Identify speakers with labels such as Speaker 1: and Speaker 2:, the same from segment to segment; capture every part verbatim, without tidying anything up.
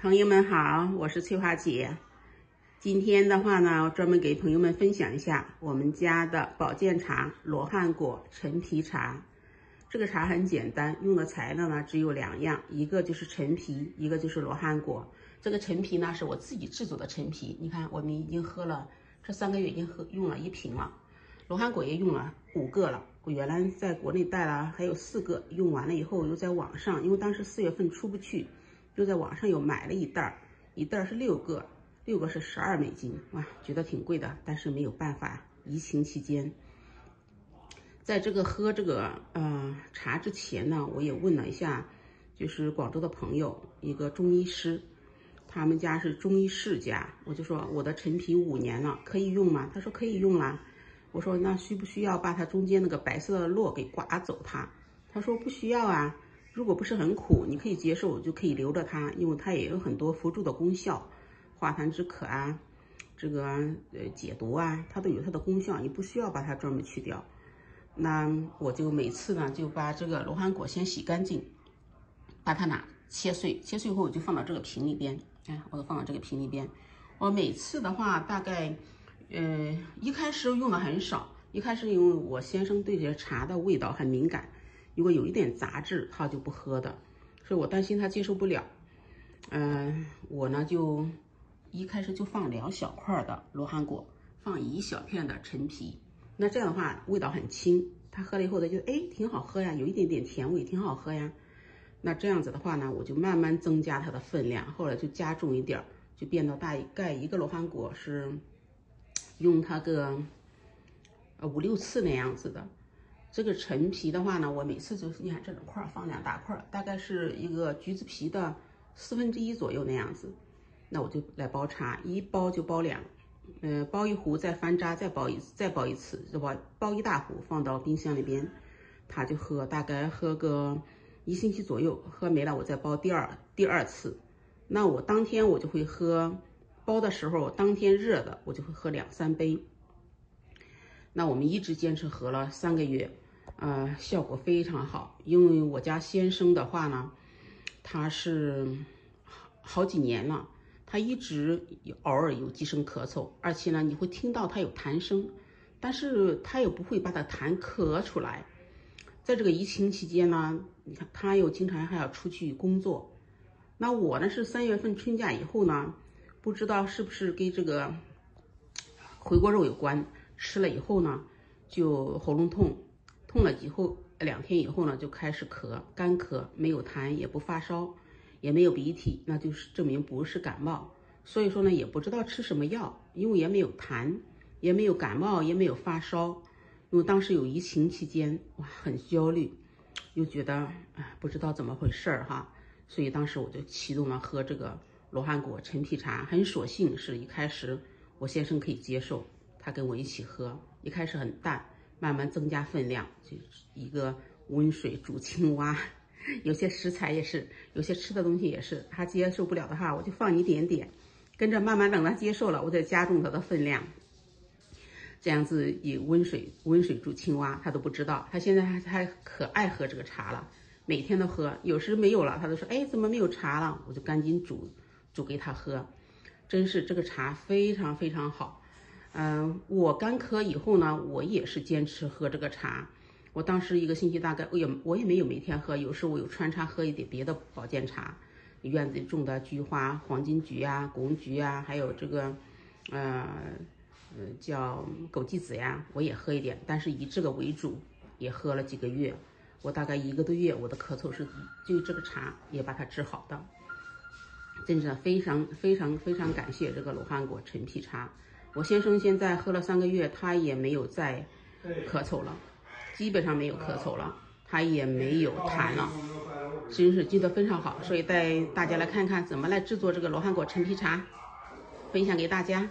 Speaker 1: 朋友们好，我是翠花姐。今天的话呢，专门给朋友们分享一下我们家的保健茶罗汉果陈皮茶。这个茶很简单，用的材料呢只有两样，一个就是陈皮，一个就是罗汉果。这个陈皮呢是我自己制作的陈皮，你看我们已经喝了这三个月，已经喝用了一瓶了。罗汉果也用了五个了，我原来在国内带了还有四个，用完了以后又在网上，因为当时四月份出不去，又在网上又买了一袋，一袋是六个，六个是十二美金，哇，觉得挺贵的，但是没有办法，疫情期间，在这个喝这个呃茶之前呢，我也问了一下，就是广州的朋友，一个中医师，他们家是中医世家，我就说我的陈皮五年了，可以用吗？他说可以用啦。我说那需不需要把它中间那个白色的络给刮走它？他说不需要啊，如果不是很苦，你可以接受，就可以留着它，因为它也有很多辅助的功效，化痰止渴啊，这个呃解毒啊，它都有它的功效，你不需要把它专门去掉。那我就每次呢就把这个罗汉果先洗干净，把它呢切碎，切碎后我就放到这个瓶里边，哎，我都放到这个瓶里边。我每次的话大概。呃，一开始用的很少，一开始因为我先生对这茶的味道很敏感，如果有一点杂质，他就不喝的，所以我担心他接受不了。嗯、呃，我呢就一开始就放两小块的罗汉果，放一小片的陈皮，那这样的话味道很轻，他喝了以后他就哎挺好喝呀，有一点点甜味，挺好喝呀。那这样子的话呢，我就慢慢增加它的分量，后来就加重一点，就变到大概一个罗汉果是。用它个呃五六次那样子的。这个陈皮的话呢，我每次就是你看这种块放两大块，大概是一个橘子皮的四分之一左右那样子。那我就来煲茶，一煲就煲两，呃，煲一壶再翻渣，再煲一次，再煲一次，就煲煲一大壶放到冰箱里边，他就喝，大概喝个一星期左右，喝没了我再煲第二第二次。那我当天我就会喝。煲的时候，当天热的，我就会喝两三杯。那我们一直坚持喝了三个月，呃，效果非常好。因为我家先生的话呢，他是好几年了，他一直偶尔有几声咳嗽，而且呢，你会听到他有痰声，但是他也不会把他痰咳出来。在这个疫情期间呢，你看他又经常还要出去工作。那我呢是三月份春假以后呢。不知道是不是跟这个回锅肉有关，吃了以后呢，就喉咙痛，痛了以后两天以后呢，就开始咳，干咳，没有痰，也不发烧，也没有鼻涕，那就是证明不是感冒。所以说呢，也不知道吃什么药，因为也没有痰，也没有感冒，也没有发烧。因为当时有疫情期间，哇，很焦虑，又觉得哎，不知道怎么回事儿哈，所以当时我就启动了喝这个。罗汉果陈皮茶，很索性是一开始我先生可以接受，他跟我一起喝，一开始很淡，慢慢增加分量，就一个温水煮青蛙，有些食材也是，有些吃的东西也是，他接受不了的话，我就放一点点，跟着慢慢等他接受了，我再加重他的分量，这样子以温水温水煮青蛙，他都不知道，他现在还还可爱喝这个茶了，每天都喝，有时没有了，他都说，哎，怎么没有茶了？我就赶紧煮。煮给他喝，真是这个茶非常非常好。嗯、呃，我干咳以后呢，我也是坚持喝这个茶。我当时一个星期大概，我也我也没有每天喝，有时候我有穿插喝一点别的保健茶，院子里种的菊花、黄金菊啊、枸杞啊，还有这个，呃，呃叫枸杞子呀，我也喝一点，但是以这个为主，也喝了几个月。我大概一个多月，我的咳嗽是就这个茶也把它治好的。真的非常非常非常感谢这个罗汉果陈皮茶。我先生现在喝了三个月，他也没有再咳嗽了，基本上没有咳嗽了，他也没有痰了，真是记得非常好。所以带大家来看看怎么来制作这个罗汉果陈皮茶，分享给大家。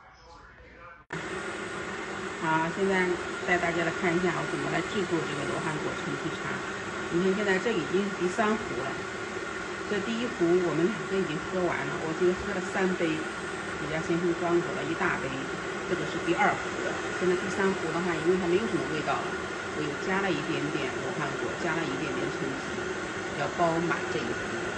Speaker 1: 好，现在带大家来看一下我怎么来制作这个罗汉果陈皮茶。你看现在这已经是第三壶了。这第一壶我们两个已经喝完了，我就喝了三杯，我家先生端走了一大杯，这个是第二壶的。现在第三壶的话，因为它没有什么味道了，我又加了一点点罗汉果，加了一点点陈皮，要煲满这一壶。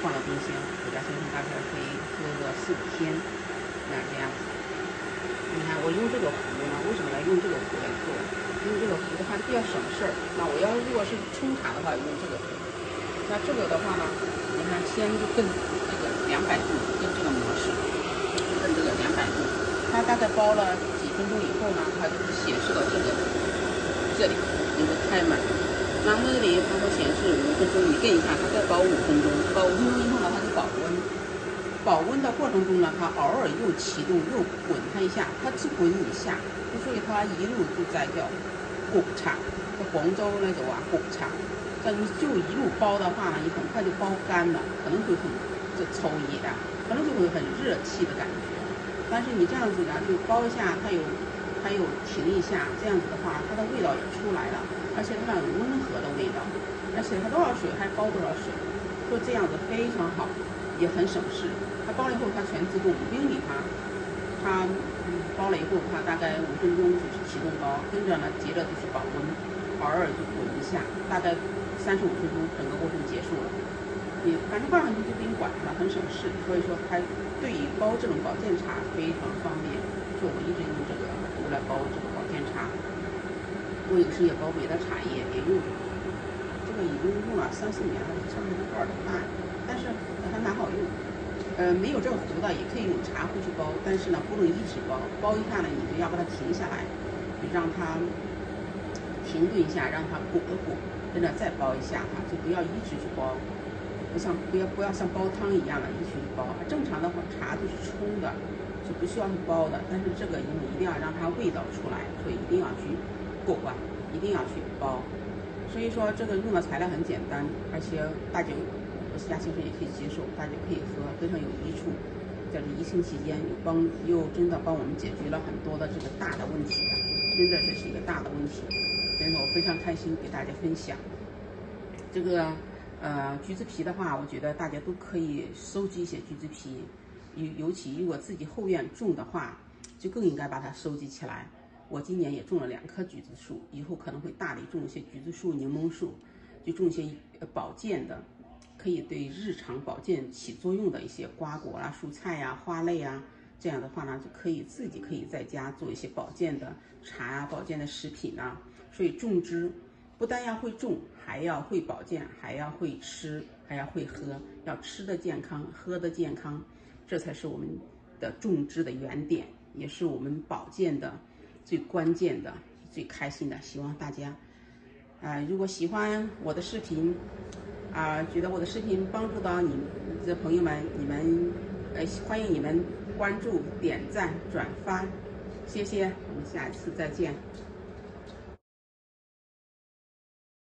Speaker 1: 放到冰箱，我家先生大概可以喝个四五天，那这样子。你看我用这个壶呢，为什么要用这个壶来做？用这个壶的话比较省事儿。那我要如果是冲茶的话，用这个壶。那这个的话呢，你看先就跟这个两百度，跟这个模式，跟这个两百度，它大概煲了几分钟以后呢，它就是显示到这个这里一个开门。那这里它会显示五分钟，你跟一下，它再煲五分钟，煲五分钟以后呢，它就保温。保温的过程中呢，它偶尔又启动，又滚它一下，它只滚一下，所以它一路都在叫滚茶，在广州那种啊滚茶。但你就一路煲的话呢，你很快就煲干了，可能会很这抽野啊，可能就会很热气的感觉。但是你这样子呢，就煲一下，它有它有停一下，这样子的话，它的味道也出来了。而且它有温和的味道，而且它多少水还煲多少水，就这样子非常好，也很省事。它煲了以后，它全自动，不用理它。它煲了以后，它大概五分钟就是启动煲，跟着呢接着就是保温，偶尔就滚一下，大概三十五分钟，整个过程结束了。你反正放上去就不用管它了，很省事。所以说，它对于煲这种保健茶非常方便。就我一直用这个壶来煲这个保健茶。我有时也煲别的茶叶，也用这个已经用了三四年了，差不多多少大，但是还蛮好用。呃，没有这个壶的也可以用茶壶去煲，但是呢不能一直煲，煲一下呢你就要把它停下来，你让它停顿一下，让它滚一滚，跟着再煲一下哈，就不要一直去煲，不像不要不要像煲汤一样的一直去煲。正常的话茶都是冲的，是不需要去煲的，但是这个因为一定要让它味道出来，所以一定要去滚啊，一定要去煲。所以说这个用的材料很简单，而且大家我家先生也可以接受，大家可以喝，非常有益处。在这疫情期间，又帮又真的帮我们解决了很多的这个大的问题啊，真的这是一个大的问题。真的我非常开心给大家分享。这个呃橘子皮的话，我觉得大家都可以收集一些橘子皮，尤尤其如果自己后院种的话，就更应该把它收集起来。我今年也种了两棵橘子树，以后可能会大力种一些橘子树、柠檬树，就种一些保健的，可以对日常保健起作用的一些瓜果啦、蔬菜呀、花类啊，这样的话呢，就可以自己可以在家做一些保健的茶啊、保健的食品啊。所以种植不但要会种，还要会保健，还要会吃，还要会喝，要吃的健康，喝的健康，这才是我们的种植的原点，也是我们保健的最关键的、最开心的。希望大家，啊、呃，如果喜欢我的视频，啊、呃，觉得我的视频帮助到你的朋友们，你们，呃，欢迎你们关注、点赞、转发，谢谢，我们下一次再见。